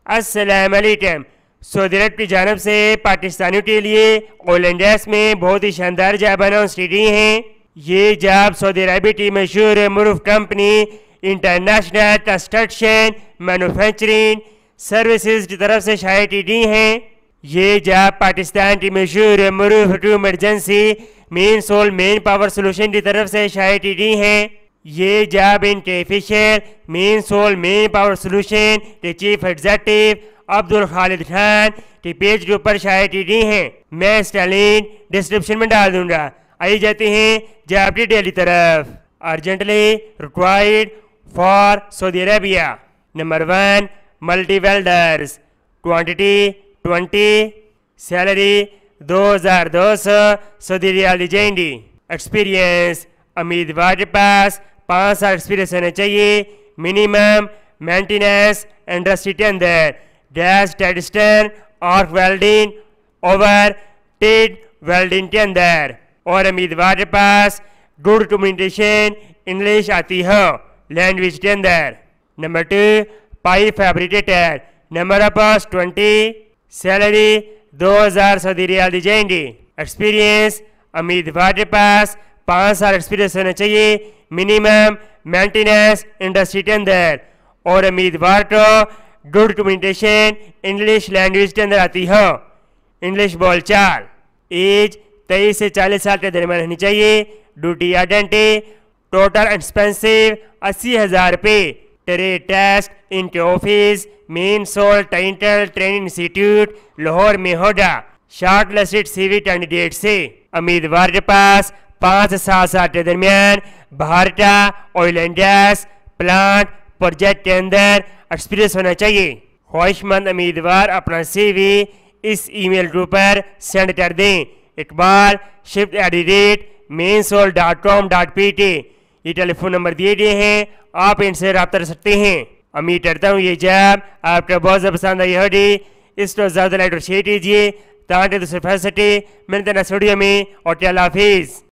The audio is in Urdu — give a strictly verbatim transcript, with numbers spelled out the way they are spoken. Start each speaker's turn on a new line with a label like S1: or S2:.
S1: السلام علیکم۔ سعودی عرب کی جانب سے پاکستانیوں کے لیے آئل اینڈ گیس میں بہت ہی شاندار جاب اناؤنسڈی ہیں۔ یہ جاب سعودی عربی کی مشہور معروف company international construction manufacturing services کی طرف سے شائع کی گئی ہیں۔ یہ جاب پاکستان کی مشہور معروف ٹو emergency man sol man power solution کی طرف سے شائع کی گئی ہیں۔ یہ جاب ان کے official man sol man power solution کے چیف ایگزیکٹو عبد الخالد خان کی پیج کے اوپر شائع کی گئی ہیں۔ میں اس کا لنک ڈسکرپشن میں ڈال دوں گا۔ آئیے جاتے ہیں جاب کی ڈیلی طرف۔ Urgently required for Saudi Arabia. Number one, multi welders, quantity twenty, salary دو ہزار دو سو سعودی ریال دی جائیں گی۔ ایکسپیرینس، امیدوار کے پاس پانچ سال ایکسپیرینس ہونا چاہیے۔ منیمم مینٹیننس انڈسٹری کے اندر gas tungsten arc welding over ٹیڈ ویلڈنگ کے اندر، اور امیدوار کے پاس گڈ کمیونیکیشن انگلش آتی ہو لینگویج کے اندر۔ Number two, pipe fabricator, number of post twenty, salary دو ہزار سعودی ریال دی جائیں گی۔ ایکسپیرینس، امیدوار کے پاس پانچ سال ایکسپیرینس ہونا چاہیے۔ منیمم مینٹیننس انڈسٹری کے اندر، اور امیدوار کو گڈ کمیونیکیشن انگلش لینگویج کے اندر آتی ہو، انگلش بول چال۔ ایج تیئیس سے چالیس سال کے درمیان ہونی چاہیے۔ ڈیوٹی آئیڈینٹی، ٹوٹل ایکسپینسو اسی ہزار روپے۔ ٹریڈ ٹیسٹ ان کے آفس مین سول ٹینٹل ٹریننگ انسٹیٹیوٹ لاہور میں ہوگا shortlisted C V candidate سے۔ امیدوار کے پاس پانچ سے سات سال کے درمیان باہر کا oil and gas plant project کے اندر ایکسپیرینس ہونا چاہیے۔ خواہش مند امیدوار اپنا سی وی اس ای میل کے اوپر سینڈ کر دیں، Iqbal shift at the rate man sol dot com dot P T. یہ ٹیلی فون نمبر دیے گئے ہیں، آپ ان سے رابطہ کر سکتے ہیں۔ امید کرتا ہوں یہ جاب آپ کو بہت زیادہ پسند آئی ہوگی۔ اس کو زیادہ لائک اور شیئر کیجیے تاکہ دوسرے فیصلے ملتے ہیں نیکسٹ ویڈیو میں، اور اللہ حافظ۔